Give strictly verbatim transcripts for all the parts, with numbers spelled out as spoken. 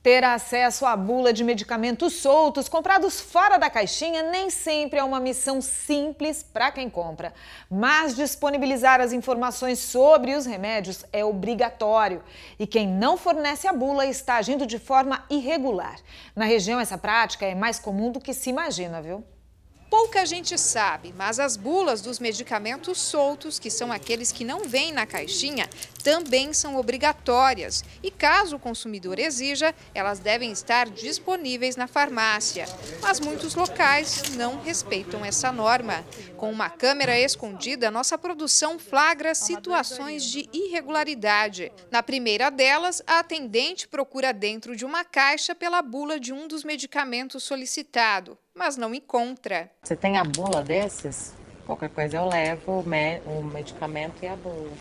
Ter acesso à bula de medicamentos soltos comprados fora da caixinha nem sempre é uma missão simples para quem compra. Mas disponibilizar as informações sobre os remédios é obrigatório. E quem não fornece a bula está agindo de forma irregular. Na região, essa prática é mais comum do que se imagina, viu? Pouca gente sabe, mas as bulas dos medicamentos soltos, que são aqueles que não vêm na caixinha, também são obrigatórias. E caso o consumidor exija, elas devem estar disponíveis na farmácia. Mas muitos locais não respeitam essa norma. Com uma câmera escondida, nossa produção flagra situações de irregularidade. Na primeira delas, a atendente procura dentro de uma caixa pela bula de um dos medicamentos solicitado, mas não encontra. Você tem a bula desses? Qualquer coisa eu levo o, me o medicamento e a bula.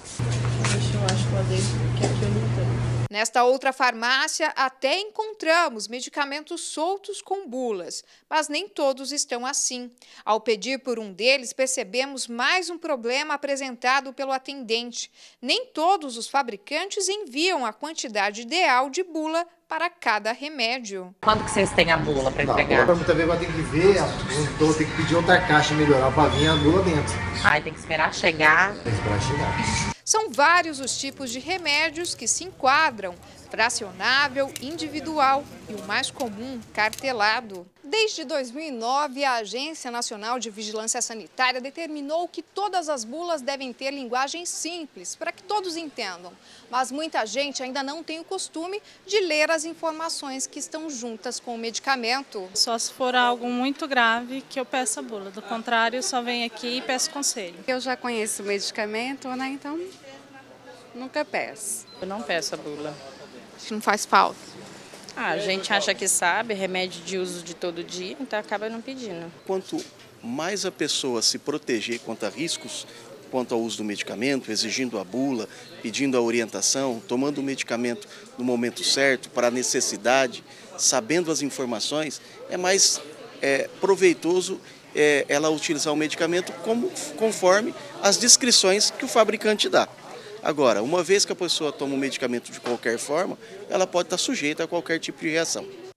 Eu acho que lá dentro que aqui eu não tenho. Nesta outra farmácia, até encontramos medicamentos soltos com bulas, mas nem todos estão assim. Ao pedir por um deles, percebemos mais um problema apresentado pelo atendente. Nem todos os fabricantes enviam a quantidade ideal de bula para cada remédio. Quando que vocês têm a bula para entregar? Agora muitas vezes vai ter que ver, então tem que pedir outra caixa melhorar para vir a bula dentro. Aí tem que esperar chegar. Tem que esperar chegar. São vários os tipos de remédios que se enquadram: fracionável, individual e o mais comum, cartelado. Desde dois mil e nove, a Agência Nacional de Vigilância Sanitária determinou que todas as bulas devem ter linguagem simples, para que todos entendam. Mas muita gente ainda não tem o costume de ler as informações que estão juntas com o medicamento. Só se for algo muito grave que eu peço a bula. Do contrário, eu só venho aqui e peço conselho. Eu já conheço o medicamento, né? Então nunca peço. Eu não peço a bula. Acho que não faz falta. Ah, a gente acha que sabe, remédio de uso de todo dia, então acaba não pedindo. Quanto mais a pessoa se proteger quanto a riscos, quanto ao uso do medicamento, exigindo a bula, pedindo a orientação, tomando o medicamento no momento certo, para a necessidade, sabendo as informações, é mais é, proveitoso é, ela utilizar o medicamento como, conforme as descrições que o fabricante dá. Agora, uma vez que a pessoa toma o medicamento de qualquer forma, ela pode estar sujeita a qualquer tipo de reação.